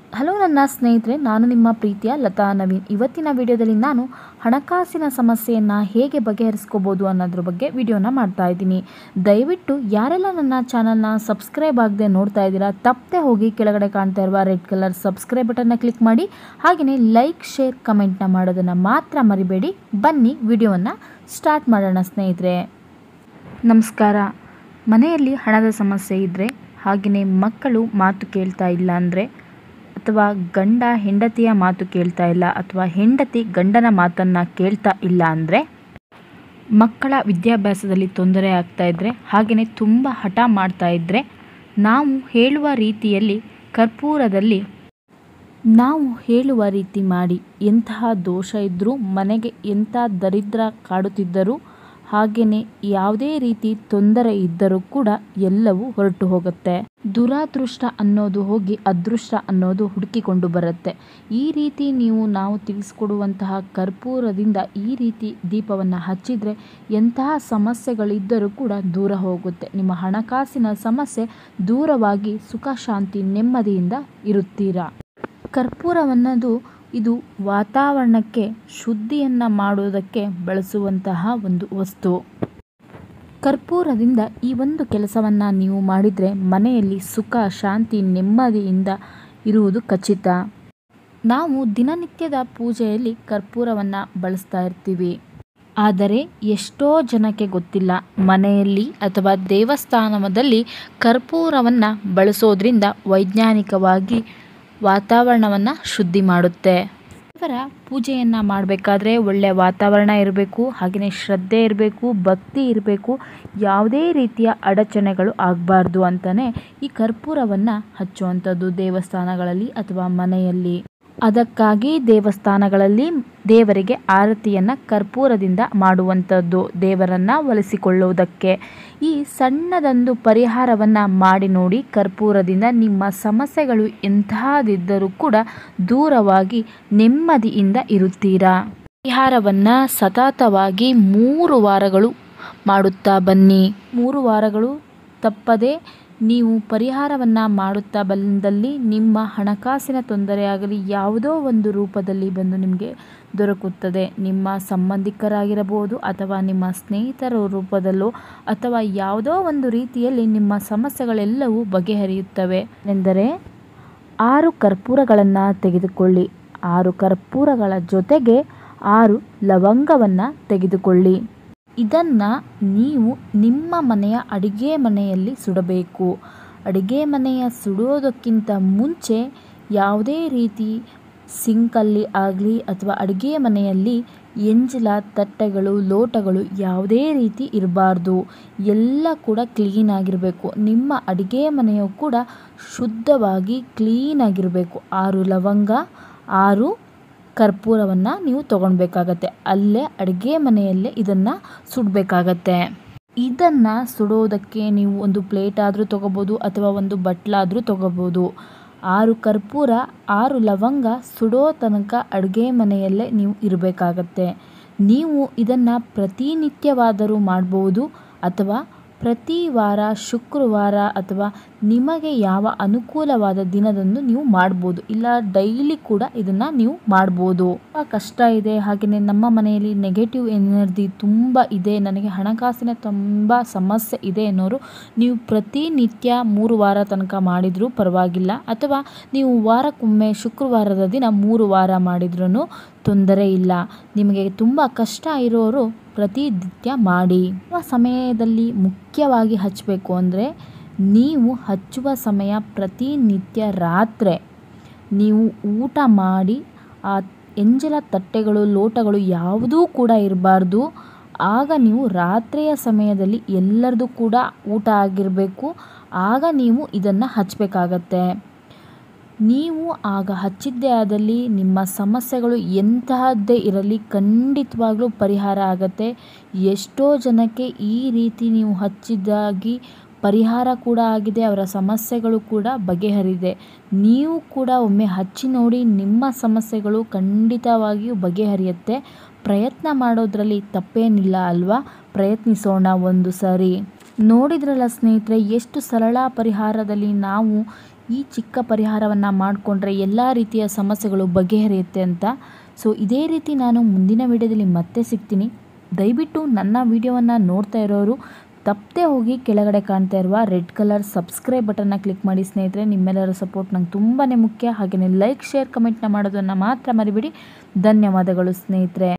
Hello ನನ್ನ ಸ್ನೇಹಿತರೆ, ನಾನು ನಿಮ್ಮ ಪ್ರೀತಿಯ ಲತಾ ನವೀನ್. ಇವತ್ತಿನ ವಿಡಿಯೋದಲ್ಲಿ ನಾನು ಹಣಕಾಸಿನ ಸಮಸ್ಯೆಯನ್ನು ಹೇಗೆ ಬಗೆಹರಿಸ್ಕೋಬೋದು ಅನ್ನೋದ್ರ ಬಗ್ಗೆ ವಿಡಿಯೋನ ಮಾಡ್ತಾ ಇದ್ದೀನಿ. ದಯವಿಟ್ಟು ಯಾರೆಲ್ಲ ನನ್ನ ಚಾನಲ್ನ ಸಬ್ಸ್ಕ್ರೈಬ್ ಆಗದೆ ನೋಡ್ತಾ ಇದ್ದೀರಾ, ತಪ್ಪದೆ ಹೋಗಿ ಕೆಳಗಡೆ ಕಾಣ್ತಾ ಇರುವ ರೆಡ್ ಕಲರ್ ಸಬ್ಸ್ಕ್ರೈಬ್ ಬಟನ್ನ ಕ್ಲಿಕ್ ಮಾಡಿ, ಹಾಗೆಯೇ ಲೈಕ್, ಶೇರ್, ಕಮೆಂಟ್ನ ಮಾಡೋದನ್ನು ಮಾತ್ರ ಮರಿಬೇಡಿ. ಬನ್ನಿ ವಿಡಿಯೋವನ್ನು ಸ್ಟಾರ್ಟ್ ಮಾಡೋಣ ಸ್ನೇಹಿತರೆ. ನಮಸ್ಕಾರ. ಮನೆಯಲ್ಲಿ ಹಣದ ಸಮಸ್ಯೆ ಇದ್ದರೆ, ಹಾಗೆಯೇ ಮಕ್ಕಳು ಮಾತು ಕೇಳ್ತಾ ಇಲ್ಲ ಅಂದರೆ, ಅಥವಾ ಗಂಡ ಹೆಂಡತಿಯ ಮಾತು ಕೇಳ್ತಾ ಇಲ್ಲ, ಅಥವಾ ಹೆಂಡತಿ ಗಂಡನ ಮಾತನ್ನು ಕೇಳ್ತಾ ಇಲ್ಲ ಅಂದರೆ, ಮಕ್ಕಳ ವಿದ್ಯಾಭ್ಯಾಸದಲ್ಲಿ ತೊಂದರೆ ಆಗ್ತಾ ಇದ್ದರೆ, ಹಾಗೆಯೇ ತುಂಬ ಹಠ ಮಾಡ್ತಾ ಇದ್ದರೆ, ನಾವು ಹೇಳುವ ರೀತಿ ಮಾಡಿ. ಎಂತಹ ದೋಷ ಇದ್ದರೂ, ಮನೆಗೆ ಎಂಥ ದರಿದ್ರ ಕಾಡುತ್ತಿದ್ದರೂ, ಹಾಗೆಯೇ ಯಾವುದೇ ರೀತಿ ತೊಂದರೆ ಇದ್ದರೂ ಕೂಡ ಎಲ್ಲವೂ ಹೊರಟು ಹೋಗುತ್ತೆ. ದುರಾದೃಷ್ಟ ಅನ್ನೋದು ಹೋಗಿ ಅದೃಷ್ಟ ಅನ್ನೋದು ಹುಡುಕಿಕೊಂಡು ಬರುತ್ತೆ. ಈ ರೀತಿ ನಾವು ತಿಳಿಸ್ಕೊಡುವಂತಹ ಕರ್ಪೂರದಿಂದ ಈ ರೀತಿ ದೀಪವನ್ನು ಹಚ್ಚಿದರೆ ಎಂತಹ ಸಮಸ್ಯೆಗಳಿದ್ದರೂ ಕೂಡ ದೂರ ಹೋಗುತ್ತೆ. ನಿಮ್ಮ ಹಣಕಾಸಿನ ಸಮಸ್ಯೆ ದೂರವಾಗಿ ಸುಖ, ಶಾಂತಿ, ನೆಮ್ಮದಿಯಿಂದ ಇರುತ್ತೀರಾ. ಕರ್ಪೂರವನ್ನದು ಇದು ವಾತಾವರಣಕ್ಕೆ ಶುದ್ಧಿಯನ್ನು ಮಾಡುವುದಕ್ಕೆ ಬಳಸುವಂತಹ ಒಂದು ವಸ್ತು. ಕರ್ಪೂರದಿಂದ ಈ ಒಂದು ಕೆಲಸವನ್ನು ನೀವು ಮಾಡಿದರೆ ಮನೆಯಲ್ಲಿ ಸುಖ, ಶಾಂತಿ, ನೆಮ್ಮದಿಯಿಂದ ಇರುವುದು ಖಚಿತ. ನಾವು ದಿನನಿತ್ಯದ ಪೂಜೆಯಲ್ಲಿ ಕರ್ಪೂರವನ್ನು ಬಳಸ್ತಾ ಇರ್ತೀವಿ. ಆದರೆ ಎಷ್ಟೋ ಜನಕ್ಕೆ ಗೊತ್ತಿಲ್ಲ, ಮನೆಯಲ್ಲಿ ಅಥವಾ ದೇವಸ್ಥಾನದಲ್ಲಿ ಕರ್ಪೂರವನ್ನು ಬಳಸೋದ್ರಿಂದ ವೈಜ್ಞಾನಿಕವಾಗಿ ವಾತಾವರಣವನ್ನು ಶುದ್ಧಿ ಮಾಡುತ್ತೆ. ದೇವರ ಪೂಜೆಯನ್ನು ಮಾಡಬೇಕಾದ್ರೆ ಒಳ್ಳೆಯ ವಾತಾವರಣ ಇರಬೇಕು, ಹಾಗೆಯೇ ಶ್ರದ್ಧೆ ಇರಬೇಕು, ಭಕ್ತಿ ಇರಬೇಕು. ಯಾವುದೇ ರೀತಿಯ ಅಡಚಣೆಗಳು ಆಗಬಾರ್ದು ಅಂತಲೇ ಈ ಕರ್ಪೂರವನ್ನು ಹಚ್ಚುವಂಥದ್ದು ದೇವಸ್ಥಾನಗಳಲ್ಲಿ ಅಥವಾ ಮನೆಯಲ್ಲಿ. ಅದಕ್ಕಾಗಿ ದೇವಸ್ಥಾನಗಳಲ್ಲಿ ದೇವರಿಗೆ ಆರತಿಯನ್ನು ಕರ್ಪೂರದಿಂದ ಮಾಡುವಂಥದ್ದು, ದೇವರನ್ನು ಒಲಿಸಿಕೊಳ್ಳುವುದಕ್ಕೆ. ಈ ಸಣ್ಣದೊಂದು ಪರಿಹಾರವನ್ನು ಮಾಡಿ ನೋಡಿ. ಕರ್ಪೂರದಿಂದ ನಿಮ್ಮ ಸಮಸ್ಯೆಗಳು ಎಂತಹದಿದ್ದರೂ ಕೂಡ ದೂರವಾಗಿ ನೆಮ್ಮದಿಯಿಂದ ಇರುತ್ತೀರಾ. ಪರಿಹಾರವನ್ನು ಸತತವಾಗಿ 3 ವಾರಗಳು ಮಾಡುತ್ತಾ ಬನ್ನಿ. 3 ವಾರಗಳು ತಪ್ಪದೆ ನೀವು ಪರಿಹಾರವನ್ನು ಮಾಡುತ್ತಾ ಬಂದಲ್ಲಿ ನಿಮ್ಮ ಹಣಕಾಸಿನ ತೊಂದರೆಯಾಗಲಿ ಯಾವುದೋ ಒಂದು ರೂಪದಲ್ಲಿ ಬಂದು ನಿಮಗೆ ದೊರಕುತ್ತದೆ. ನಿಮ್ಮ ಸಂಬಂಧಿಕರಾಗಿರಬಹುದು, ಅಥವಾ ನಿಮ್ಮ ಸ್ನೇಹಿತರ ರೂಪದಲ್ಲೋ, ಅಥವಾ ಯಾವುದೋ ಒಂದು ರೀತಿಯಲ್ಲಿ ನಿಮ್ಮ ಸಮಸ್ಯೆಗಳೆಲ್ಲವೂ ಬಗೆಹರಿಯುತ್ತವೆ. ಎಂದರೆ 6 ಕರ್ಪೂರಗಳನ್ನು ತೆಗೆದುಕೊಳ್ಳಿ. 6 ಕರ್ಪೂರಗಳ ಜೊತೆಗೆ 6 ಲವಂಗವನ್ನು ತೆಗೆದುಕೊಳ್ಳಿ. ಇದನ್ನು ನೀವು ನಿಮ್ಮ ಮನೆಯ ಅಡುಗೆ ಮನೆಯಲ್ಲಿ ಸುಡಬೇಕು. ಅಡುಗೆ ಮನೆಯ ಸುಡೋದಕ್ಕಿಂತ ಮುಂಚೆ ಯಾವುದೇ ರೀತಿ ಸಿಂಕಲ್ಲಿ ಆಗಲಿ ಅಥವಾ ಅಡುಗೆ ಮನೆಯಲ್ಲಿ ಎಂಜಲ, ತಟ್ಟೆಗಳು, ಲೋಟಗಳು ಯಾವುದೇ ರೀತಿ ಇರಬಾರ್ದು. ಎಲ್ಲ ಕೂಡ ಕ್ಲೀನಾಗಿರಬೇಕು. ನಿಮ್ಮ ಅಡುಗೆ ಮನೆಯು ಕೂಡ ಶುದ್ಧವಾಗಿ ಕ್ಲೀನಾಗಿರಬೇಕು. 6 ಲವಂಗ, 6 ಕರ್ಪೂರವನ್ನು ನೀವು ತೊಗೊಳ್ಬೇಕಾಗತ್ತೆ. ಅಲ್ಲೇ ಅಡುಗೆ ಮನೆಯಲ್ಲೇ ಇದನ್ನು ಸುಡಬೇಕಾಗತ್ತೆ. ಇದನ್ನು ಸುಡೋದಕ್ಕೆ ನೀವು ಒಂದು ಪ್ಲೇಟ್ ಆದರೂ ತೊಗೋಬೋದು, ಅಥವಾ ಒಂದು ಬಟ್ಲಾದರೂ ತೊಗೋಬೋದು. 6 ಕರ್ಪೂರ, 6 ಲವಂಗ ಸುಡೋ ತನಕ ಅಡುಗೆ ಮನೆಯಲ್ಲೇ ನೀವು ಇರಬೇಕಾಗತ್ತೆ. ನೀವು ಇದನ್ನು ಪ್ರತಿನಿತ್ಯವಾದರೂ ಮಾಡ್ಬೋದು, ಅಥವಾ ಪ್ರತಿ ವಾರ ಶುಕ್ರವಾರ ಅಥವಾ ನಿಮಗೆ ಯಾವ ಅನುಕೂಲವಾದ ದಿನದಂದು ನೀವು ಮಾಡ್ಬೋದು. ಇಲ್ಲ ಡೈಲಿ ಕೂಡ ಇದನ್ನು ನೀವು ಮಾಡ್ಬೋದು. ತುಂಬ ಕಷ್ಟ ಇದೆ, ಹಾಗೆಯೇ ನಮ್ಮ ಮನೆಯಲ್ಲಿ ನೆಗೆಟಿವ್ ಎನರ್ಜಿ ತುಂಬ ಇದೆ, ನನಗೆ ಹಣಕಾಸಿನ ತುಂಬ ಸಮಸ್ಯೆ ಇದೆ ಅನ್ನೋರು ನೀವು ಪ್ರತಿನಿತ್ಯ 3 ವಾರ ತನಕ ಮಾಡಿದರೂ ಪರವಾಗಿಲ್ಲ, ಅಥವಾ ನೀವು ವಾರಕ್ಕೊಮ್ಮೆ ಶುಕ್ರವಾರದ ದಿನ 3 ವಾರ ಮಾಡಿದ್ರೂ ತೊಂದರೆ ಇಲ್ಲ. ನಿಮಗೆ ತುಂಬ ಕಷ್ಟ ಇರೋರು ಪ್ರತಿನಿತ್ಯ ಮಾಡಿ. ಸಮಯದಲ್ಲಿ ಮುಖ್ಯವಾಗಿ ಹಚ್ಚಬೇಕು ಅಂದರೆ, ನೀವು ಹಚ್ಚುವ ಸಮಯ ಪ್ರತಿನಿತ್ಯ ರಾತ್ರಿ. ನೀವು ಊಟ ಮಾಡಿ ಆ ಎಂಜಲ ತಟ್ಟೆಗಳು, ಲೋಟಗಳು ಯಾವುದೂ ಕೂಡ ಇರಬಾರ್ದು. ಆಗ ನೀವು ರಾತ್ರಿಯ ಸಮಯದಲ್ಲಿ ಎಲ್ಲರದು ಕೂಡ ಊಟ ಆಗಿರಬೇಕು. ಆಗ ನೀವು ಇದನ್ನು ಹಚ್ಚಬೇಕಾಗತ್ತೆ. ನೀವು ಆಗ ಹಚ್ಚಿದ್ದೇ ಆದಲ್ಲಿ ನಿಮ್ಮ ಸಮಸ್ಯೆಗಳು ಎಂತಹದ್ದೇ ಇರಲಿ ಖಂಡಿತವಾಗ್ಲೂ ಪರಿಹಾರ ಆಗತ್ತೆ. ಎಷ್ಟೋ ಜನಕ್ಕೆ ಈ ರೀತಿ ನೀವು ಹಚ್ಚಿದ್ದಾಗಿ ಪರಿಹಾರ ಕೂಡ ಆಗಿದೆ, ಅವರ ಸಮಸ್ಯೆಗಳು ಕೂಡ ಬಗೆಹರಿದೆ. ನೀವು ಕೂಡ ಒಮ್ಮೆ ಹಚ್ಚಿ ನೋಡಿ, ನಿಮ್ಮ ಸಮಸ್ಯೆಗಳು ಖಂಡಿತವಾಗಿಯೂ ಬಗೆಹರಿಯುತ್ತೆ. ಪ್ರಯತ್ನ ಮಾಡೋದ್ರಲ್ಲಿ ತಪ್ಪೇನಿಲ್ಲ ಅಲ್ವಾ? ಪ್ರಯತ್ನಿಸೋಣ ಒಂದು ಸಾರಿ. ನೋಡಿದ್ರಲ್ಲ ಸ್ನೇಹಿತರೆ, ಎಷ್ಟು ಸರಳ ಪರಿಹಾರದಲ್ಲಿ ನಾವು ಈ ಚಿಕ್ಕ ಪರಿಹಾರವನ್ನು ಮಾಡಿಕೊಂಡ್ರೆ ಎಲ್ಲ ರೀತಿಯ ಸಮಸ್ಯೆಗಳು ಬಗೆಹರಿಯುತ್ತೆ ಅಂತ. ಸೊ ಇದೇ ರೀತಿ ನಾನು ಮುಂದಿನ ವಿಡಿಯೋದಲ್ಲಿ ಮತ್ತೆ ಸಿಗ್ತೀನಿ. ದಯವಿಟ್ಟು ನನ್ನ ವಿಡಿಯೋವನ್ನು ನೋಡ್ತಾ ಇರೋರು ತಪ್ಪದೆ ಹೋಗಿ ಕೆಳಗಡೆ ಕಾಣ್ತಾ ಇರುವ ರೆಡ್ ಕಲರ್ ಸಬ್ಸ್ಕ್ರೈಬ್ ಬಟನ್ನ ಕ್ಲಿಕ್ ಮಾಡಿ ಸ್ನೇಹಿತರೆ. ನಿಮ್ಮೆಲ್ಲರ ಸಪೋರ್ಟ್ ನಂಗೆ ತುಂಬಾ ಮುಖ್ಯ. ಹಾಗೆಯೇ ಲೈಕ್, ಶೇರ್, ಕಮೆಂಟ್ನ ಮಾಡೋದನ್ನು ಮಾತ್ರ ಮರಿಬೇಡಿ. ಧನ್ಯವಾದಗಳು ಸ್ನೇಹಿತರೆ.